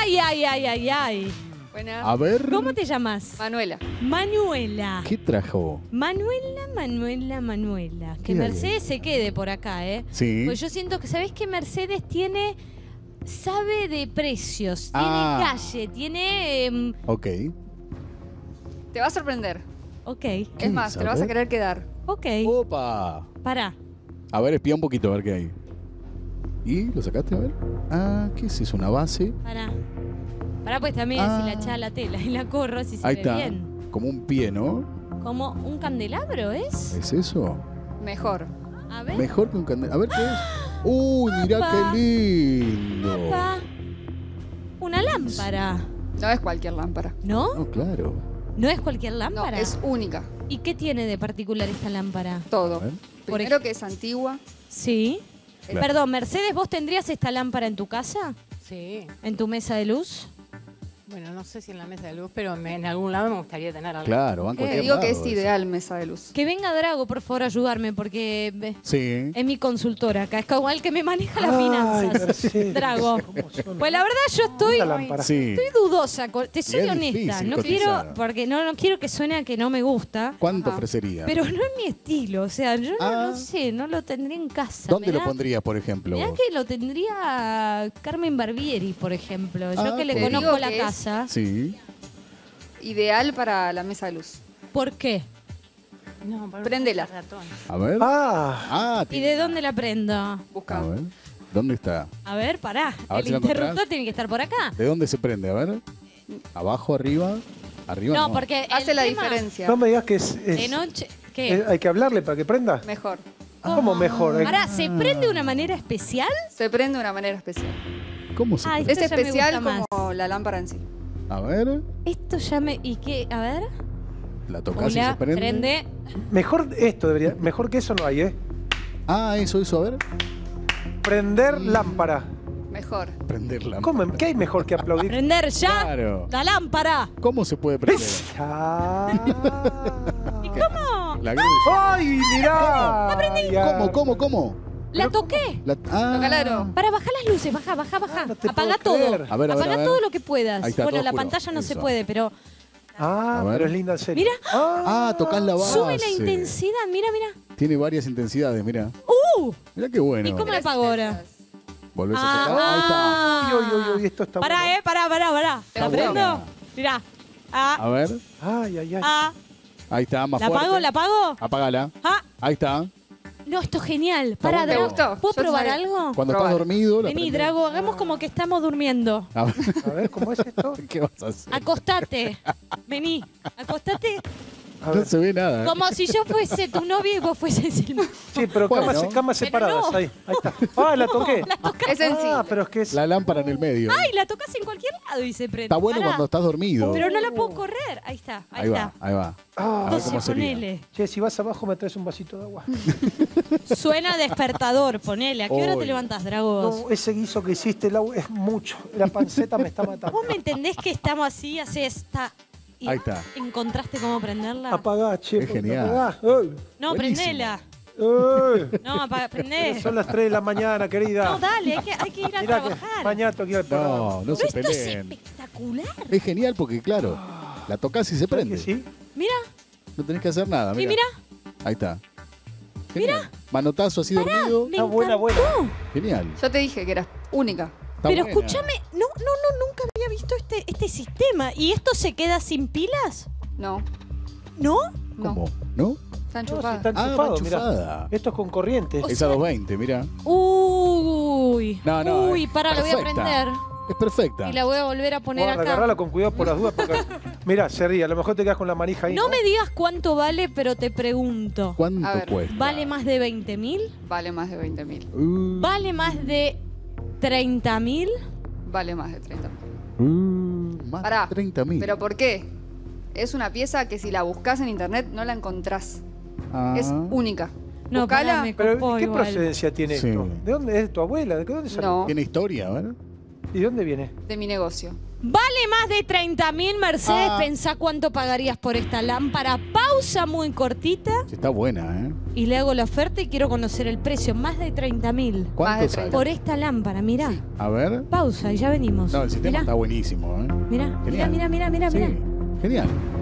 Ay, ay, ay, ay, ay. Buena. A ver. ¿Cómo te llamas? Manuela. Manuela. ¿Qué trajo? Manuela. Que ¿Qué hay Mercedes se quede por acá, ¿eh? Sí. Pues yo siento que, ¿sabés que Mercedes sabe de precios, tiene Ah. calle, tiene... Ok. Te va a sorprender. ok, Es más, te lo vas a querer quedar. ok. Opa. Pará. A ver, espía un poquito a ver qué hay. ¿Y lo sacaste a ver? Ah, ¿qué es eso? ¿Una base? Pará, pues también Ah. si la echaba la tela y la corro, si se Ahí ve está. bien. Como un pie, ¿no? Como un candelabro, ¿es? ¿Es eso? Mejor. A ver. Mejor que un candelabro. A ver qué es. ¡Uy, mirá Apa. qué lindo! Apa. Una lámpara. No es cualquier lámpara. ¿No? No, claro. ¿No es cualquier No, lámpara? es única. ¿Y qué tiene de particular esta lámpara? Todo. A ver. Primero que es antigua. Sí. Claro. Perdón, Mercedes, ¿vos tendrías esta lámpara en tu casa? Sí. ¿En tu mesa de luz? Bueno, no sé si en la mesa de luz, pero en algún lado me gustaría tener algo. Claro, van Te cualquier digo lado que es eso. ideal mesa de luz. Que venga Drago, por favor, a ayudarme, porque Sí. es mi consultora acá. Es como el que me maneja las Ay, finanzas. Mercedes, Drago. ¿cómo son? Pues la verdad yo estoy... Una lámpara. Sí. Estoy dudosa, te soy Y es honesta. difícil No cotizar. quiero, porque no quiero que suene a que no me gusta, ¿Cuánto Ajá. ofrecería? pero no es mi estilo. O sea, yo Ah. no sé, no lo tendría en casa. ¿Dónde Me lo da- pondrías, por ejemplo? Mirá vos? que lo tendría Carmen Barbieri, por ejemplo. Yo Ah, que le ok. conozco Digo la que es- casa. Sí. Ideal para la mesa de luz. ¿Por qué? No, para Prendela. ratón. A ver. Ah, Ah, ¿Y de dónde la prendo? Busca. A ver. ¿Dónde está? A ver, pará. A ver El si lo interruptor encontrás. tiene que estar por acá. ¿De dónde se prende? A ver. ¿Abajo, arriba? Arriba No, porque el Hace la tema diferencia. no me digas que es, de noche... ¿Qué? hay que hablarle para que prenda. Mejor. ¿Cómo mejor? Pará, ¿se prende de una manera especial? Se prende de una manera especial. ¿Cómo se Ay, prende? Es Esto ya me especial gusta como la lámpara en sí. A ver. Esto ya me... ¿Y qué? A ver. La tocás y Hola, se prende. prende. Mejor esto debería. Mejor que eso no hay, ¿eh? Ah, eso, a ver. Prender lámpara. Mejor. Prenderla. ¿Cómo? ¿Qué hay mejor que aplaudir? Prender ya Claro. la lámpara. ¿Cómo se puede prender? Ah. ¿Y cómo? La cruz. ¡Ay, mirá! ¿Cómo? La toqué. Tócalo. Para bajar las luces, baja. no te Apaga puedo todo. creer. A ver, Apaga todo lo que puedas. Ahí está, Bueno, todo la oscuro. pantalla no se Eso. puede, pero Ah, A ver. pero es linda en serio. Mira. Ah, tocás la base. sube la intensidad. Mira. Tiene varias intensidades, mira. Mira qué bueno. ¿Y cómo la apago ahora? Volvés a tocar. Ahí está. Uy, uy, esto está Pará, bueno. pará. Está ¿La prendo? buena. Mirá. A ver. Ay, ay, ay. Ahí está, más ¿La fuerte. apago? ¿La apago? Apágala. Ah, Ahí está. no, esto es genial. Pará, bueno. Drago. ¿Te gustó? ¿Puedo Yo probar sabía. algo? Cuando Probala. estás dormido, la Vení, prendés. Drago, hagamos como que estamos durmiendo. A ver, A ver, ¿cómo es esto? ¿qué vas a hacer? Acostate. Vení. Acostate A No ver. se ve nada. como si yo fuese tu novia y vos fueses el... Sí, pero Bueno. camas separadas. no. Ahí está. Ah, la toqué. Es sencillo. Ah, pero es que es. La lámpara en el medio. Ay, la tocas en cualquier lado y se prende. Está bueno Pará. cuando estás dormido. Pero no la puedo correr. Ahí está. Ahí está. Ahí va. Ah, A ver cómo Entonces sería. ponele. Che, si vas abajo me traes un vasito de agua. Suena despertador, ponele. ¿A qué hora Uy. te levantas, Dragos? No, ese guiso que hiciste, Lau, es mucho. La panceta me está matando. ¿Vos me entendés que estamos así, hace esta... y Ahí está. ¿Encontraste cómo prenderla? Apagá, che. Es porque genial. apagá. Ay, No, Buenísimo. prendela. ay. No, prendé. Son las 3 de la mañana, querida. No, dale, hay que ir a Mirá que trabajar. mañana tengo que ir al programa. No, no Pero se esto es peleen. espectacular. Es genial porque, claro, la tocas y se ¿Sabes prende. que sí? Mira, No tenés que hacer nada. y Mira. mira, Ahí está. Genial. Manotazo así dormido. me Está buena, encantó. buena. Genial. Yo te dije que eras única. Está Pero buena. escúchame, nunca había visto este sistema. ¿Y esto se queda sin pilas? No. ¿No? ¿Cómo? ¿No? Está No, si enchufada. está Ah, va enchufado, mirá. enchufada. Esto es con corriente. Esa 220, mira. Uy. No, Uy, es para, lo voy a perfecta. prender. Es perfecta. Y la voy a volver a poner Guarda, acá. agarrala con cuidado por las dudas. Porque... Mirá, se ríe. A lo mejor te quedas con la manija ahí. No me digas cuánto vale, pero te pregunto. ¿Cuánto A ver. cuesta? ¿Vale más de 20.000? Vale más de 20.000. ¿Vale más de 30.000? Vale más de 30.000. Más Pará. de 30.000. ¿Pero por qué? Es una pieza que si la buscas en internet no la encontrás. Ah. Es única. No, Buscala. pará, me Pero, copó ¿qué igual. procedencia tiene Sí. esto? ¿De dónde es tu abuela? ¿De dónde salió? No. ¿Tiene historia? A ver. ¿Y de dónde viene? De mi negocio. Vale más de 30.000, Mercedes. Ah. Pensá cuánto pagarías por esta lámpara. Pausa muy cortita Sí, está buena, ¿eh? y le hago la oferta y quiero conocer el precio. Más de 30.000 ¿Cuánto de sale? por esta lámpara, mirá. A ver. Pausa y ya venimos. No, el sistema Mirá, está buenísimo, ¿eh? mirá, Genial. mirá, mirá, mirá, Sí, mirá. genial.